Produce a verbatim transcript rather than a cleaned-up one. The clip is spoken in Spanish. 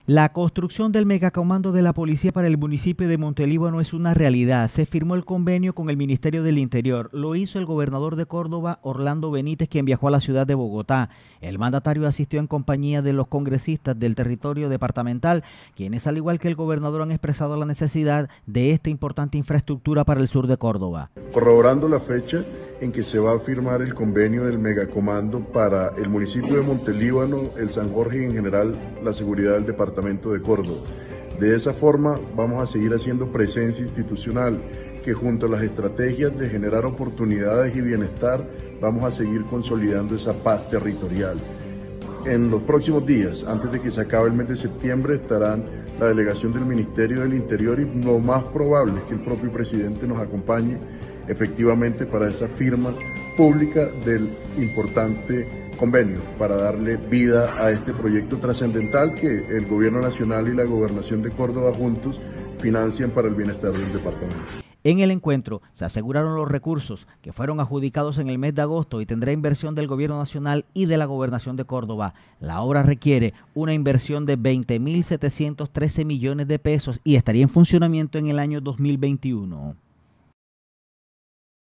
La construcción del megacomando de la policía para el municipio de Montelíbano es una realidad. Se firmó el convenio con el Ministerio del Interior. Lo hizo el gobernador de Córdoba, Orlando Benítez, quien viajó a la ciudad de Bogotá. El mandatario asistió en compañía de los congresistas del territorio departamental, quienes, al igual que el gobernador, han expresado la necesidad de esta importante infraestructura para el sur de Córdoba. Corroborando la fecha en que se va a firmar el convenio del megacomando para el municipio de Montelíbano, el San Jorge y en general la seguridad del departamento de Córdoba. De esa forma vamos a seguir haciendo presencia institucional, que junto a las estrategias de generar oportunidades y bienestar vamos a seguir consolidando esa paz territorial. En los próximos días, antes de que se acabe el mes de septiembre, estarán la delegación del Ministerio del Interior y lo más probable es que el propio presidente nos acompañe efectivamente para esa firma pública del importante convenio, para darle vida a este proyecto trascendental que el Gobierno Nacional y la Gobernación de Córdoba juntos financian para el bienestar del departamento. En el encuentro se aseguraron los recursos que fueron adjudicados en el mes de agosto y tendrá inversión del Gobierno Nacional y de la Gobernación de Córdoba. La obra requiere una inversión de veinte mil setecientos trece millones de pesos y estaría en funcionamiento en el año dos mil veintiuno.